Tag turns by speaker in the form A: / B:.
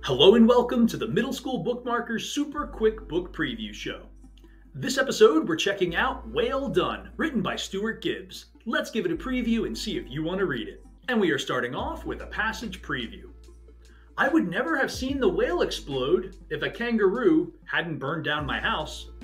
A: Hello and welcome to the Middle School Bookmarkers Super Quick Book Preview Show. This episode we're checking out Whale Done, written by Stuart Gibbs. Let's give it a preview and see if you want to read it. And we are starting off with a passage preview. I would never have seen the whale explode if a kangaroo hadn't burned down my house.